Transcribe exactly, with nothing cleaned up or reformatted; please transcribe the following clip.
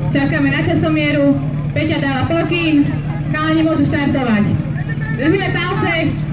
Čakáme na časomieru. Peťa dáva pokyn. Chalani môžu štartovať. Držíme palce.